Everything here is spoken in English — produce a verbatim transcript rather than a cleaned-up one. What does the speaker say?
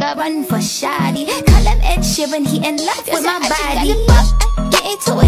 I run for shoddy. Call him Ed Sheeran, he in love with my body. Get into